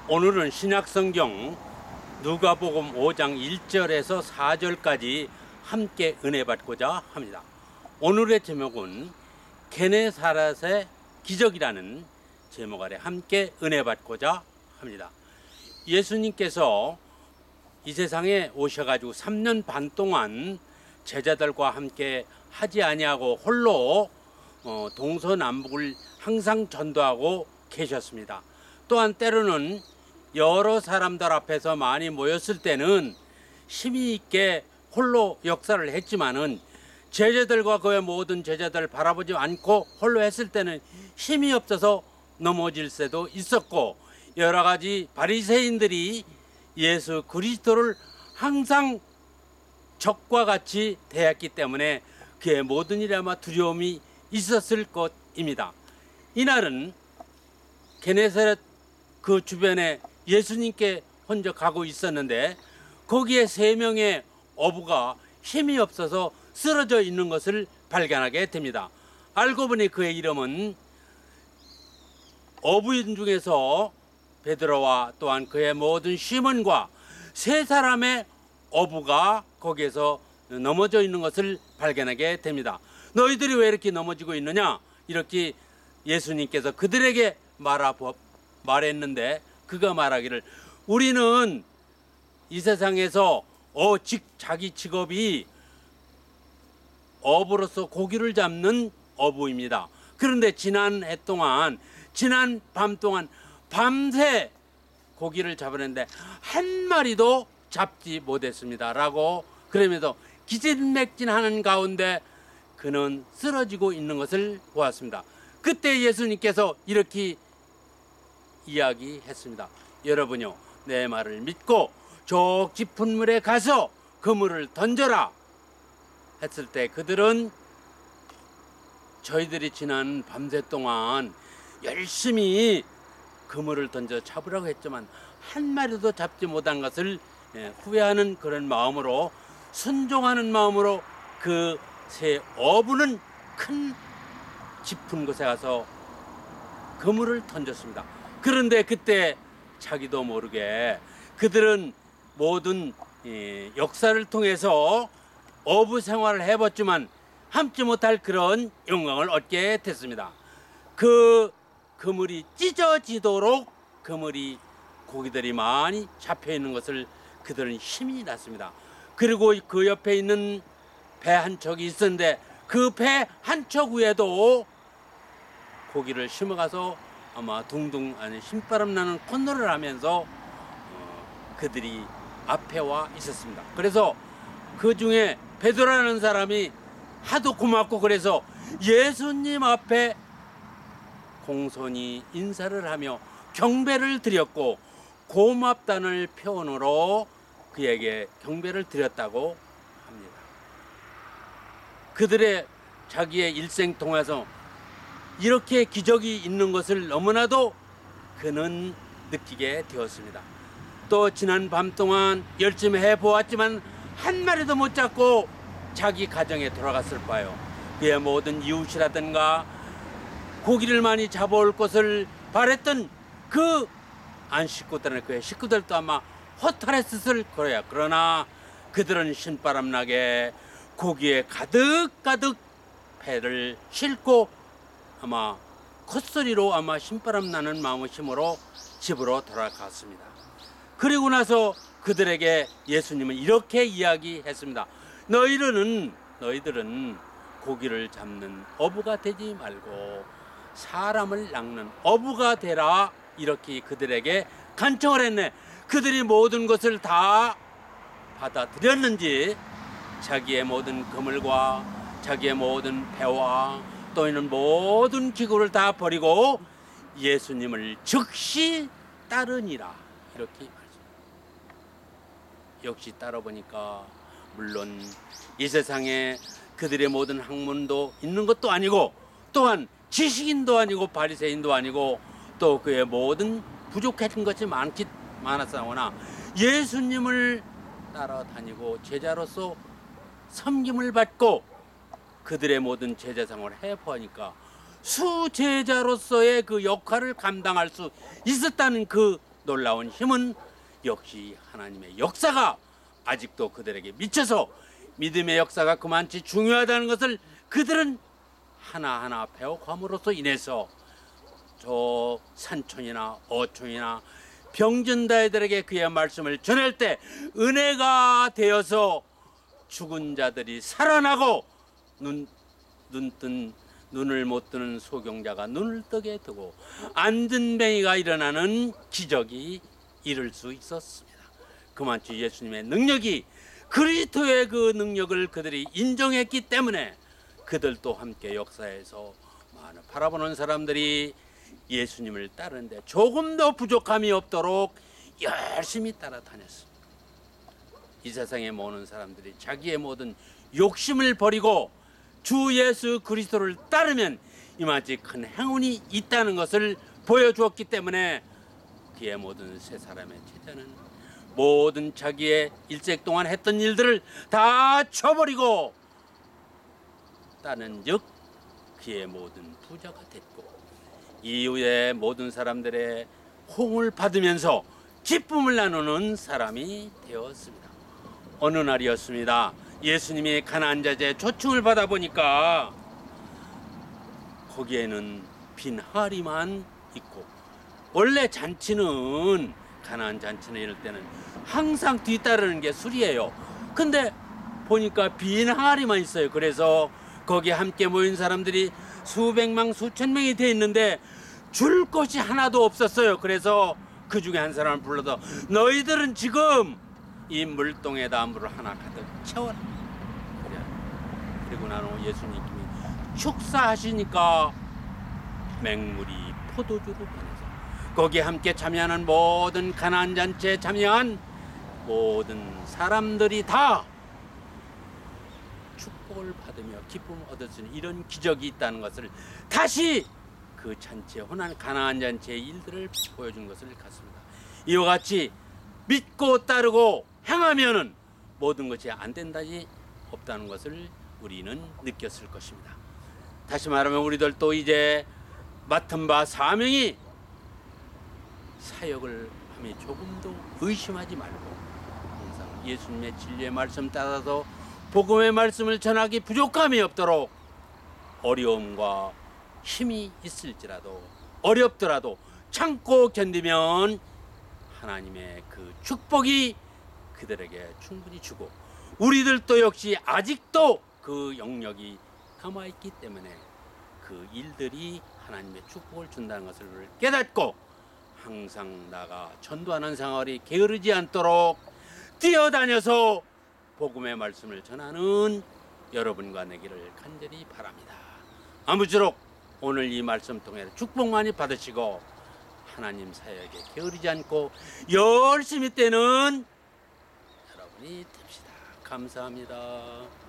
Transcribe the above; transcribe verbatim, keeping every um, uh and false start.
오늘은 신약성경 누가복음 오 장 일 절에서 사 절까지 함께 은혜 받고자 합니다. 오늘의 제목은 게네사렛의 기적이라는 제목 아래 함께 은혜 받고자 합니다. 예수님께서 이 세상에 오셔가지고 삼 년 반 동안 제자들과 함께 하지 아니하고 홀로 어, 동서남북을 항상 전도하고 계셨습니다. 또한 때로는 여러 사람들 앞에서 많이 모였을 때는 힘이 있게 홀로 역사를 했지만은 제자들과 그의 모든 제자들을 바라보지 않고 홀로 했을 때는 힘이 없어서 넘어질 때도 있었고, 여러 가지 바리새인들이 예수 그리스도를 항상 적과 같이 대했기 때문에 그의 모든 일에 아마 두려움이 있었을 것입니다. 이날은 게네사렛 그 주변에 예수님께 혼자 가고 있었는데 거기에 세 명의 어부가 힘이 없어서 쓰러져 있는 것을 발견하게 됩니다. 알고 보니 그의 이름은 어부인 중에서 베드로와 또한 그의 모든 시몬과 세 사람의 어부가 거기에서 넘어져 있는 것을 발견하게 됩니다. 너희들이 왜 이렇게 넘어지고 있느냐? 이렇게 예수님께서 그들에게 말하, 말했는데 그가 말하기를, 우리는 이 세상에서 어, 직, 자기 직업이 어부로서 고기를 잡는 어부입니다. 그런데 지난 해 동안, 지난 밤 동안 밤새 고기를 잡았는데 한 마리도 잡지 못했습니다 라고, 그러면서 기진맥진하는 가운데 그는 쓰러지고 있는 것을 보았습니다. 그때 예수님께서 이렇게 이야기했습니다. 여러분요, 내 말을 믿고 저 깊은 물에 가서 그물을 던져라 했을 때 그들은 저희들이 지난 밤새 동안 열심히 그물을 던져 잡으라고 했지만 한 마리도 잡지 못한 것을 후회하는 그런 마음으로, 순종하는 마음으로 그 세 어부는 큰 깊은 곳에 가서 그물을 던졌습니다. 그런데 그때 자기도 모르게 그들은 모든 역사를 통해서 어부 생활을 해봤지만 함지 못할 그런 영광을 얻게 됐습니다. 그 그물이 찢어지도록 그물이 고기들이 많이 잡혀 있는 것을 그들은 힘이 났습니다. 그리고 그 옆에 있는 배 한 척이 있었는데 그 배 한 척 위에도 고기를 심어가서 아마 둥둥 아니 신바람 나는 콧노래를 하면서 어, 그들이 앞에 와 있었습니다. 그래서 그 중에 베드로라는 사람이 하도 고맙고 그래서 예수님 앞에 공손히 인사를 하며 경배를 드렸고 고맙다는 표현으로 그에게 경배를 드렸다고 합니다. 그들의 자기의 일생 통해서 이렇게 기적이 있는 것을 너무나도 그는 느끼게 되었습니다. 또 지난 밤 동안 열심히 해보았지만 한 마리도 못 잡고 자기 가정에 돌아갔을 거예요. 그의 모든 이웃이라든가 고기를 많이 잡아올 것을 바랬던 그 안 식구들은 그의 식구들도 아마 허탈했을 거예요. 그러나 그들은 신바람나게 고기에 가득가득 배를 싣고 아마 콧소리로 아마 신바람 나는 마음심으로 집으로 돌아갔습니다. 그리고 나서 그들에게 예수님은 이렇게 이야기했습니다. 너희들은 너희들은 고기를 잡는 어부가 되지 말고 사람을 낚는 어부가 되라, 이렇게 그들에게 간청을 했네. 그들이 모든 것을 다 받아들였는지 자기의 모든 그물과 자기의 모든 배와 또 있는 모든 기구를 다 버리고 예수님을 즉시 따르니라, 이렇게 말씀합니다. 역시 따라보니까 물론 이 세상에 그들의 모든 학문도 있는 것도 아니고 또한 지식인도 아니고 바리새인도 아니고 또 그의 모든 부족했던 것이 많기 많았사오나 예수님을 따라다니고 제자로서 섬김을 받고 그들의 모든 제자생활을 해보니까 수제자로서의 그 역할을 감당할 수 있었다는 그 놀라운 힘은 역시 하나님의 역사가 아직도 그들에게 미쳐서 믿음의 역사가 그만치 중요하다는 것을 그들은 하나하나 배워감으로써 인해서 저 산촌이나 어촌이나 병든자들에게 그의 말씀을 전할 때 은혜가 되어서 죽은 자들이 살아나고 눈, 눈뜬 눈을 못 뜨는 소경자가 눈을 뜨게 되고 안진뱅이가 일어나는 기적이 이룰 수 있었습니다. 그만치 예수님의 능력이 그리스도의 그 능력을 그들이 인정했기 때문에 그들도 함께 역사에서 많은 바라보는 사람들이 예수님을 따르는데 조금도 부족함이 없도록 열심히 따라다녔습니다. 이 세상에 모든 사람들이 자기의 모든 욕심을 버리고 주 예수 그리스도를 따르면 이마치 큰 행운이 있다는 것을 보여주었기 때문에 그의 모든 세 사람의 제자는 모든 자기의 일생 동안 했던 일들을 다 쳐버리고 따는 즉 그의 모든 부자가 됐고 이후에 모든 사람들의 호응을 받으면서 기쁨을 나누는 사람이 되었습니다. 어느 날이었습니다. 예수님이 가나안 자제 초청을 받아 보니까 거기에는 빈 하리만 있고 원래 잔치는 가나안 잔치는 이럴 때는 항상 뒤따르는 게 술이에요. 근데 보니까 빈 하리만 있어요. 그래서 거기에 함께 모인 사람들이 수백 명 수천 명이 돼 있는데 줄 곳이 하나도 없었어요. 그래서 그 중에 한 사람을 불러서 너희들은 지금 이 물동에다 물을 하나 가득 채워라. 그래. 그리고 난 후 예수님이 축사하시니까 맹물이 포도주로 변해서 거기에 함께 참여하는 모든 가나안 잔치에 참여한 모든 사람들이 다 축복을 받으며 기쁨을 얻을 수 있는 이런 기적이 있다는 것을 다시 그 잔치에 혼한 가나안 잔치의 일들을 보여준 것을 같습니다. 이와 같이 믿고 따르고 행하면은 모든 것이 안 된다니 없다는 것을 우리는 느꼈을 것입니다. 다시 말하면 우리들도 이제 맡은 바 사명이 사역을 함이 조금도 의심하지 말고 항상 예수님의 진리의 말씀 따라서 복음의 말씀을 전하기 부족함이 없도록 어려움과 힘이 있을지라도 어렵더라도 참고 견디면 하나님의 그 축복이 그들에게 충분히 주고 우리들도 역시 아직도 그 영역이 남아있기 때문에 그 일들이 하나님의 축복을 준다는 것을 깨닫고 항상 나가 전도하는 생활이 게으르지 않도록 뛰어다녀서 복음의 말씀을 전하는 여러분과 되기를 간절히 바랍니다. 아무쪼록 오늘 이 말씀 통해 축복 많이 받으시고 하나님 사역에 게으르지 않고 열심히 뛰는 여러분이 됩시다. 감사합니다.